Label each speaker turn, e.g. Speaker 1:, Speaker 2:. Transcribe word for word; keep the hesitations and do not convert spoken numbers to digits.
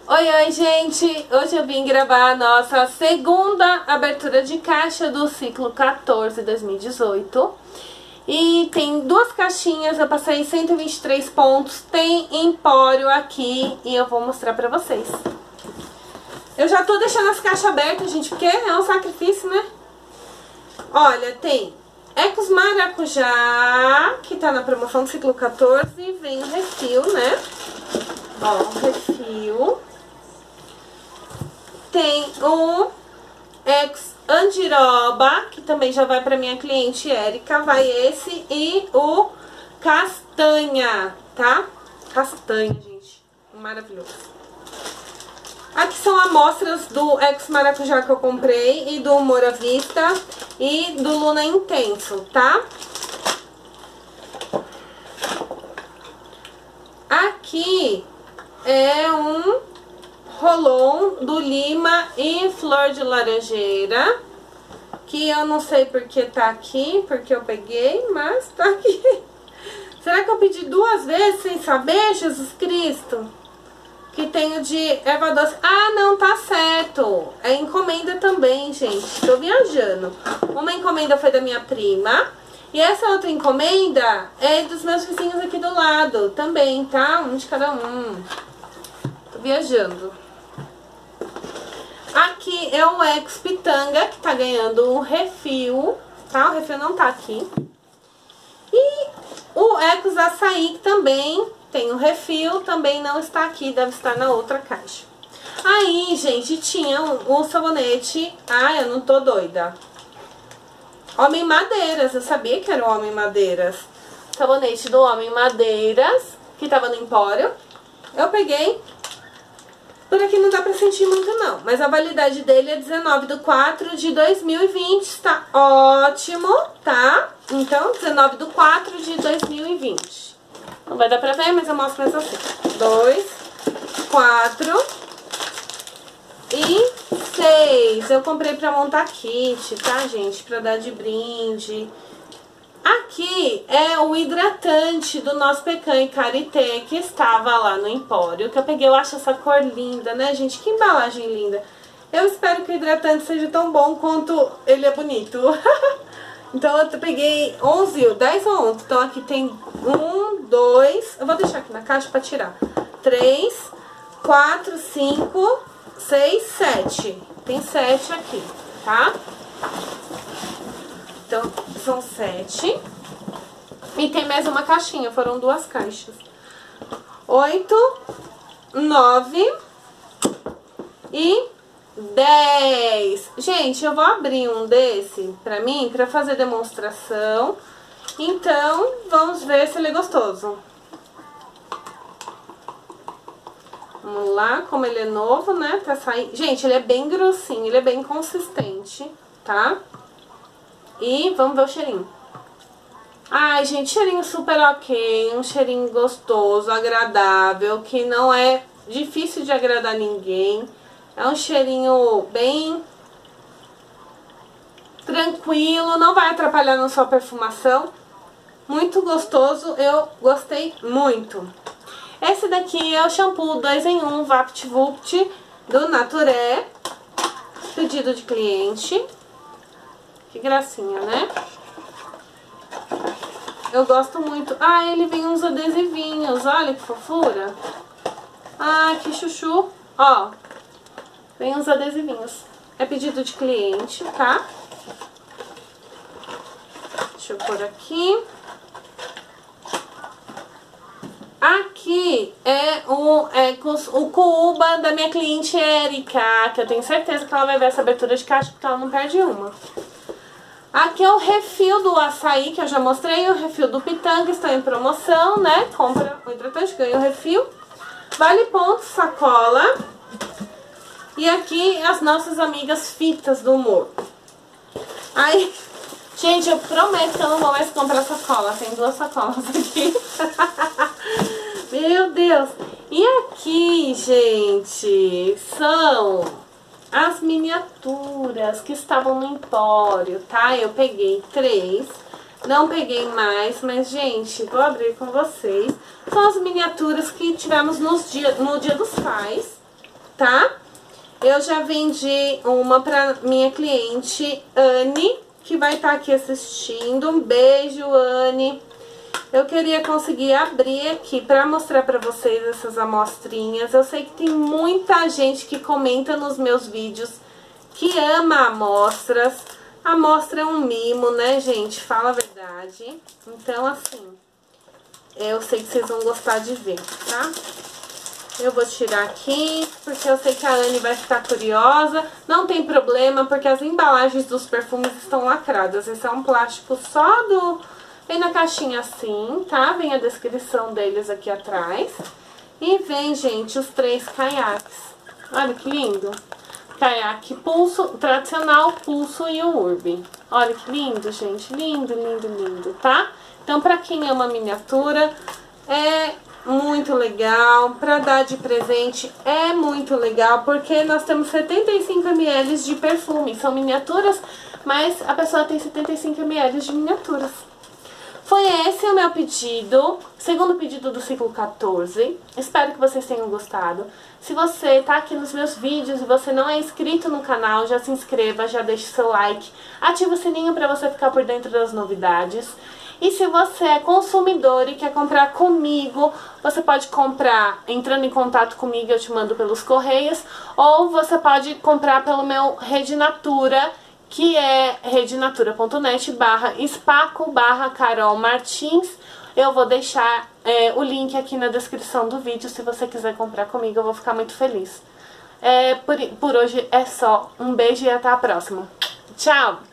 Speaker 1: Oi, oi, gente! Hoje eu vim gravar a nossa segunda abertura de caixa do ciclo quatorze dois mil e dezoito. E tem duas caixinhas, eu passei cento e vinte e três pontos, tem empório aqui e eu vou mostrar pra vocês. Eu já tô deixando as caixas abertas, gente, porque é um sacrifício, né? Olha, tem Ecos Maracujá, que tá na promoção do ciclo quatorze, vem o refil, né? Ó, o refil. Tem o Ecos Andiroba, que também já vai pra minha cliente Érica, vai esse, e o Castanha, tá? Castanha, gente, maravilhoso. Aqui são amostras do Ecos Maracujá que eu comprei, e do Mora Vista, e do Luna Intenso, tá? Aqui é um Rolon do Lima e Flor de Laranjeira, que eu não sei porque tá aqui, porque eu peguei, mas tá aqui. Será que eu pedi duas vezes sem saber, Jesus Cristo? Que tem o de erva doce. Ah, não, tá certo. É encomenda também, gente. Tô viajando. Uma encomenda foi da minha prima. E essa outra encomenda é dos meus vizinhos aqui do lado também, tá? Um de cada um. Tô viajando. Aqui é o Ecos Pitanga, que tá ganhando um refil, tá? O refil não tá aqui. E o Ecos Açaí, que também tem um refil, também não está aqui, deve estar na outra caixa. Aí, gente, tinha um, um sabonete. Ai, eu não tô doida. Homem Madeiras, eu sabia que era o Homem Madeiras. Sabonete do Homem Madeiras, que tava no empório. Eu peguei. Por aqui não dá pra sentir muito não, mas a validade dele é dezenove de quatro de dois mil e vinte, tá ótimo, tá? Então, dezenove de quatro de dois mil e vinte. Não vai dar pra ver, mas eu mostro mais assim. dois, quatro e seis. Eu comprei pra montar kit, tá, gente? Pra dar de brinde. Aqui é o hidratante do nosso Pecan e Karité, que estava lá no empório, que eu peguei. Eu acho essa cor linda, né, gente? Que embalagem linda. Eu espero que o hidratante seja tão bom quanto ele é bonito. Então eu peguei onze, dez ou onze. Então aqui tem um, dois... Eu vou deixar aqui na caixa pra tirar. três, quatro, cinco, seis, sete. Tem sete aqui, tá? Então, são sete. E tem mais uma caixinha, foram duas caixas. Oito, nove e dez. Gente, eu vou abrir um desse pra mim, pra fazer demonstração. Então, vamos ver se ele é gostoso. Vamos lá, como ele é novo, né? Tá saindo. Gente, ele é bem grossinho, ele é bem consistente, tá? E vamos ver o cheirinho. Ai, gente, cheirinho super ok, um cheirinho gostoso, agradável, que não é difícil de agradar ninguém. É um cheirinho bem tranquilo, não vai atrapalhar na sua perfumação. Muito gostoso, eu gostei muito. Esse daqui é o shampoo dois em um VaptVupt do Naturé, pedido de cliente. Que gracinha, né? Eu gosto muito. Ah, ele vem uns adesivinhos. Olha que fofura. Ah, que chuchu. Ó, vem uns adesivinhos. É pedido de cliente, tá? Deixa eu pôr aqui. Aqui é o Ecos, o Cuba da minha cliente Érica, que eu tenho certeza que ela vai ver essa abertura de caixa, porque ela não perde uma. Aqui é o refil do açaí, que eu já mostrei, o refil do Pitanga, está em promoção, né? Compra o hidratante, ganha o refil. Vale ponto, sacola. E aqui as nossas amigas fitas do humor. Aí, gente, eu prometo que eu não vou mais comprar sacola, tem duas sacolas aqui. Meu Deus! E aqui, gente, são as miniaturas que estavam no empório, tá? Eu peguei três, não peguei mais, mas, gente, vou abrir com vocês. São as miniaturas que tivemos nos dia, no Dia dos Pais, tá? Eu já vendi uma pra minha cliente, Anne, que vai estar aqui assistindo. Um beijo, Anne. Eu queria conseguir abrir aqui pra mostrar pra vocês essas amostrinhas. Eu sei que tem muita gente que comenta nos meus vídeos que ama amostras. Amostra é um mimo, né, gente? Fala a verdade. Então, assim, eu sei que vocês vão gostar de ver, tá? Eu vou tirar aqui, porque eu sei que a Anne vai ficar curiosa. Não tem problema, porque as embalagens dos perfumes estão lacradas. Esse é um plástico só do... Vem na caixinha assim, tá? Vem a descrição deles aqui atrás. E vem, gente, os três caiaques. Olha que lindo. Caiaque pulso, tradicional, pulso e o urbe. Olha que lindo, gente. Lindo, lindo, lindo, tá? Então, pra quem ama miniatura, é... muito legal, pra dar de presente é muito legal, porque nós temos setenta e cinco mililitros de perfume, são miniaturas, mas a pessoa tem setenta e cinco mililitros de miniaturas. Foi esse o meu pedido, segundo pedido do ciclo quatorze, espero que vocês tenham gostado. Se você tá aqui nos meus vídeos e você não é inscrito no canal, já se inscreva, já deixe seu like, ativa o sininho pra você ficar por dentro das novidades. E se você é consumidor e quer comprar comigo, você pode comprar entrando em contato comigo, eu te mando pelos correios, ou você pode comprar pelo meu Rede Natura, que é redinatura ponto net barra espaco barra Carol Martins. Eu vou deixar é, o link aqui na descrição do vídeo, se você quiser comprar comigo, eu vou ficar muito feliz. É, por, por hoje é só. Um beijo e até a próxima. Tchau!